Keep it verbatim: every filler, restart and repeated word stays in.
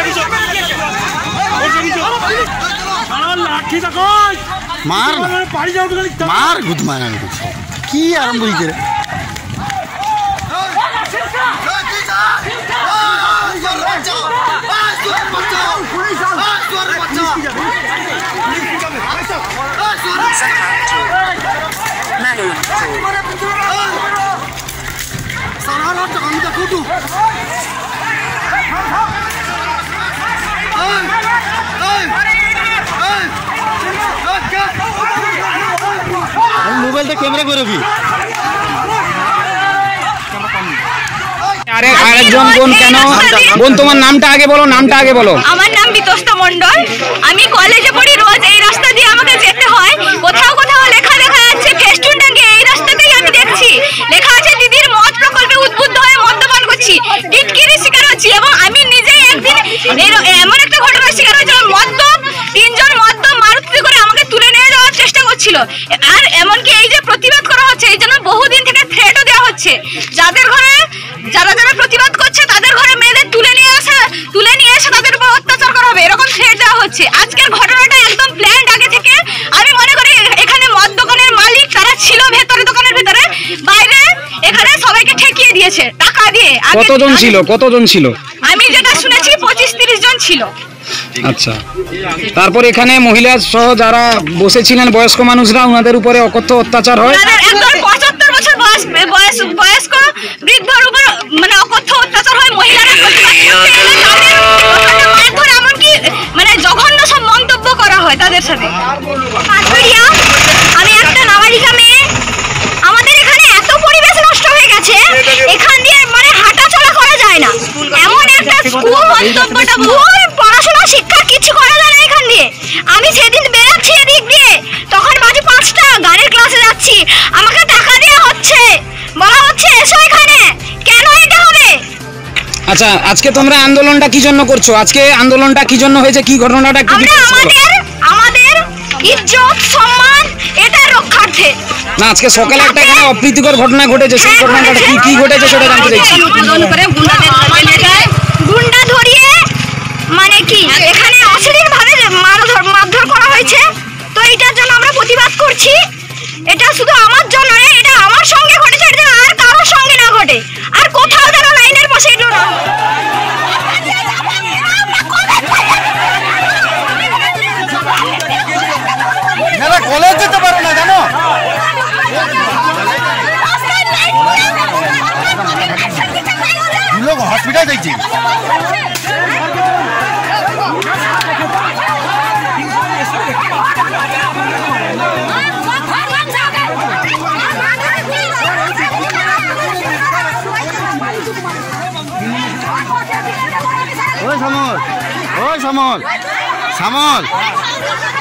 মার মার গুদ মারা কি আরম্ভ করে মোবাইলটা ক্যামেরা করে কি আরে আরেকজন বোন কেন বোন তোমার নামটা আগে বলো নামটা আগে বলো আমার নাম বিতস্তা মণ্ডল আমি কলেজে পড়ি রোজ এই রাস্তা দিয়ে আমাকে যেতে হয় কোথাও কোথাও লেখা দেখা যাচ্ছে ফেস্টুন টাঙিয়ে এই রাস্তাতেই আমি দেখছি লেখা আছে দিদির মদ প্রকল্পে উদ্বুদ্ধ হয়ে মদ্যপান করছি টিটকিরির শিকার হচ্ছি এবং আমি নিজেই একদিন এমন একটা ঘটনার শিকার হয়েছিলাম মদ্য তিনজন মদ্য মারুতি করে আমাকে তুলে নিয়ে যাওয়ার চেষ্টা করছিল আর এমনকি এই যে প্রতিবাদ করা হচ্ছে এই জন্য বহুদিন থেকে থ্রেটও দেওয়া হচ্ছে যাদের ঘরে যারা যারা প্রতিবাদ করছে তাদের ঘরে মেয়েদের তুলে নিয়ে আসে তুলে নিয়ে এসে তাদের উপর অত্যাচার করা হবে এরকম থ্রেট দেওয়া হচ্ছে আজকের ঘটনাটা একদম প্ল্যান্ড আগে থেকে আমি মনে করি এখানে মদ দোকানের মালিক তারা ছিল ভেতরে দোকানের ভিতরে বাইরে এখানে সবাইকে ঠেকিয়ে দিয়েছে টাকা দিয়ে কতজন ছিল কতজন ছিল আমি যেটা শুনেছি পঁচিশ তিরিশ জন ছিল আচ্ছা তারপর এখানে মহিলা সহ যারা বসেছিলেন বয়স্ক মানুষরা ওনাদের উপরে অকথ্য অত্যাচার হয় একদম পঁচাত্তর বছর বয়স বয়স বয়স্ক বৃদ্ধর উপর মানে অকথ্য অত্যাচার হয় মহিলারা প্রতিবাদ এমনকি মানে জঘন্য সব মন্তব্য করা হয় তাদের সাথে আমি একটা নাবালিকা মেয়ে আমাদের এখানে এত পরিবেশ নষ্ট হয়ে গেছে এখান দিয়ে মানে হাঁটা চলা করা যায় না এমন একটা স্কুল মন্তব্যটা পড়াশোনা শিক্ষা কিছু করা যায় না এখান দিয়ে আমি সেদিন বেরোচ্ছি এদিক দিয়ে তখন বাজে পাঁচটা গানের ক্লাসে যাচ্ছি আমাকে টাকা দেওয়া হচ্ছে বলা হচ্ছে এসো এখানে কেন এটা হবে আচ্ছা আজকে তোমরা আন্দোলনটা কি জন্য করছো আজকে আন্দোলনটা কি জন্য হয়েছে কি ঘটনাটা কি আমাদের আমাদের ইজ্জত সম্মান এটা রক্ষার্থে না আজকে সকালে একটা এখানে অপ্রীতিকর ঘটনা ঘটেছে সেই ঘটনাটা কি কি ঘটেছে সেটা জানতে চাইছি গুন্ডা ধরিয়ে মানে কি এখানে অশ্লীল ভাবে মারধর করা হয়েছে তো এটার জন্য আমরা প্রতিবাদ করছি এটা শুধু আমার জন্য নয় এটা আমার সঙ্গে ঘটেছে এটা আর কারোর সঙ্গে না ঘটে আর কোথাও যেন লাইনের পাশে এলো না মেলা কলেজ যেতে পারো না জানো লোক হসপিটাল যাইছি ওই সমল ওই সমল সমল